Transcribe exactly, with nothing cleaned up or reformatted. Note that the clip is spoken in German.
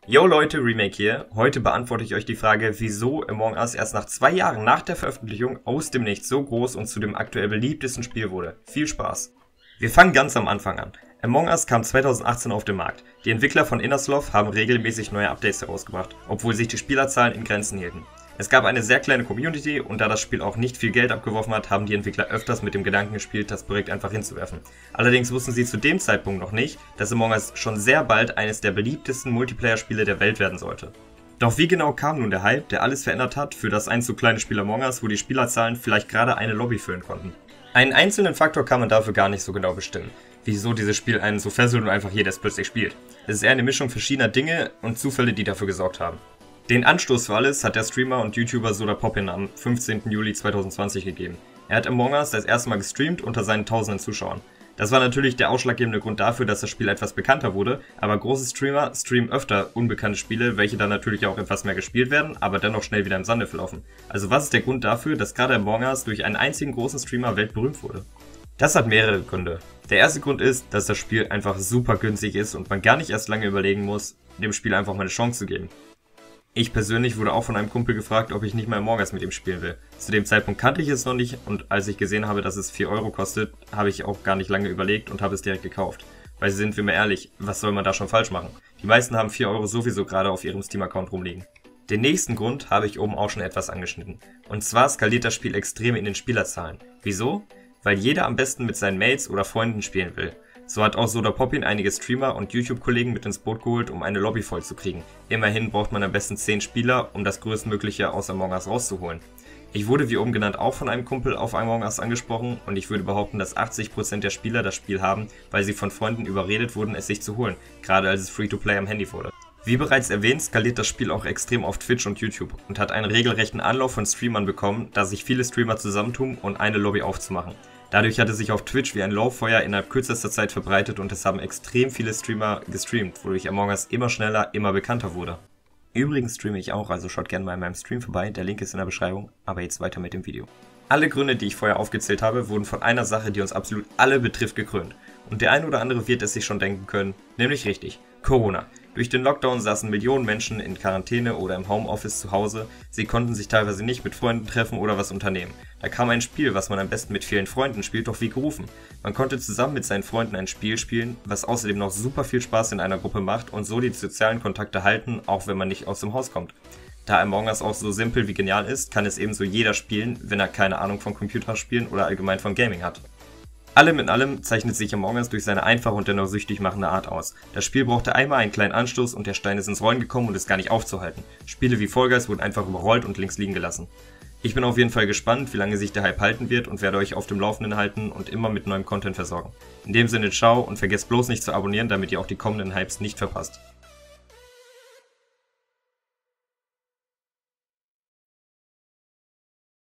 Yo Leute, Remake hier. Heute beantworte ich euch die Frage, wieso Among Us erst nach zwei Jahren nach der Veröffentlichung aus dem Nichts so groß und zu dem aktuell beliebtesten Spiel wurde. Viel Spaß! Wir fangen ganz am Anfang an. Among Us kam zweitausendachtzehn auf den Markt. Die Entwickler von Innersloth haben regelmäßig neue Updates herausgebracht, obwohl sich die Spielerzahlen in Grenzen hielten. Es gab eine sehr kleine Community und da das Spiel auch nicht viel Geld abgeworfen hat, haben die Entwickler öfters mit dem Gedanken gespielt, das Projekt einfach hinzuwerfen. Allerdings wussten sie zu dem Zeitpunkt noch nicht, dass Among Us schon sehr bald eines der beliebtesten Multiplayer-Spiele der Welt werden sollte. Doch wie genau kam nun der Hype, der alles verändert hat für das einst so kleine Spiel Among Us, wo die Spielerzahlen vielleicht gerade eine Lobby füllen konnten? Einen einzelnen Faktor kann man dafür gar nicht so genau bestimmen, wieso dieses Spiel einen so fesselt und einfach jeder es plötzlich spielt. Es ist eher eine Mischung verschiedener Dinge und Zufälle, die dafür gesorgt haben. Den Anstoß für alles hat der Streamer und YouTuber Sodapoppin am fünfzehnten Juli zweitausendzwanzig gegeben. Er hat Among Us das erste Mal gestreamt unter seinen tausenden Zuschauern. Das war natürlich der ausschlaggebende Grund dafür, dass das Spiel etwas bekannter wurde, aber große Streamer streamen öfter unbekannte Spiele, welche dann natürlich auch etwas mehr gespielt werden, aber dennoch schnell wieder im Sande verlaufen. Also was ist der Grund dafür, dass gerade Among Us durch einen einzigen großen Streamer weltberühmt wurde? Das hat mehrere Gründe. Der erste Grund ist, dass das Spiel einfach super günstig ist und man gar nicht erst lange überlegen muss, dem Spiel einfach mal eine Chance zu geben. Ich persönlich wurde auch von einem Kumpel gefragt, ob ich nicht mal Among Us mit ihm spielen will. Zu dem Zeitpunkt kannte ich es noch nicht und als ich gesehen habe, dass es vier Euro kostet, habe ich auch gar nicht lange überlegt und habe es direkt gekauft. Weil sind wir mal ehrlich, was soll man da schon falsch machen? Die meisten haben vier Euro sowieso gerade auf ihrem Steam-Account rumliegen. Den nächsten Grund habe ich oben auch schon etwas angeschnitten. Und zwar skaliert das Spiel extrem in den Spielerzahlen. Wieso? Weil jeder am besten mit seinen Mates oder Freunden spielen will. So hat auch Sodapoppin einige Streamer und YouTube-Kollegen mit ins Boot geholt, um eine Lobby voll zu kriegen. Immerhin braucht man am besten zehn Spieler, um das größtmögliche aus Among Us rauszuholen. Ich wurde wie oben genannt auch von einem Kumpel auf Among Us angesprochen und ich würde behaupten, dass achtzig Prozent der Spieler das Spiel haben, weil sie von Freunden überredet wurden, es sich zu holen, gerade als es Free-to-Play am Handy wurde. Wie bereits erwähnt, skaliert das Spiel auch extrem auf Twitch und YouTube und hat einen regelrechten Anlauf von Streamern bekommen, da sich viele Streamer zusammentun, um eine Lobby aufzumachen. Dadurch hat es sich auf Twitch wie ein Lauffeuer innerhalb kürzester Zeit verbreitet und es haben extrem viele Streamer gestreamt, wodurch Among Us immer schneller, immer bekannter wurde. Übrigens streame ich auch, also schaut gerne mal in meinem Stream vorbei, der Link ist in der Beschreibung, aber jetzt weiter mit dem Video. Alle Gründe, die ich vorher aufgezählt habe, wurden von einer Sache, die uns absolut alle betrifft, gekrönt. Und der ein oder andere wird es sich schon denken können, nämlich richtig, Corona. Durch den Lockdown saßen Millionen Menschen in Quarantäne oder im Homeoffice zu Hause, sie konnten sich teilweise nicht mit Freunden treffen oder was unternehmen. Da kam ein Spiel, was man am besten mit vielen Freunden spielt, doch wie gerufen. Man konnte zusammen mit seinen Freunden ein Spiel spielen, was außerdem noch super viel Spaß in einer Gruppe macht und so die sozialen Kontakte halten, auch wenn man nicht aus dem Haus kommt. Da Among Us auch so simpel wie genial ist, kann es ebenso jeder spielen, wenn er keine Ahnung von Computerspielen oder allgemein von Gaming hat. Allem in allem zeichnet sich Among Us durch seine einfache und dennoch süchtig machende Art aus. Das Spiel brauchte einmal einen kleinen Anstoß und der Stein ist ins Rollen gekommen und ist gar nicht aufzuhalten. Spiele wie Fall Guys wurden einfach überrollt und links liegen gelassen. Ich bin auf jeden Fall gespannt, wie lange sich der Hype halten wird und werde euch auf dem Laufenden halten und immer mit neuem Content versorgen. In dem Sinne ciao und vergesst bloß nicht zu abonnieren, damit ihr auch die kommenden Hypes nicht verpasst.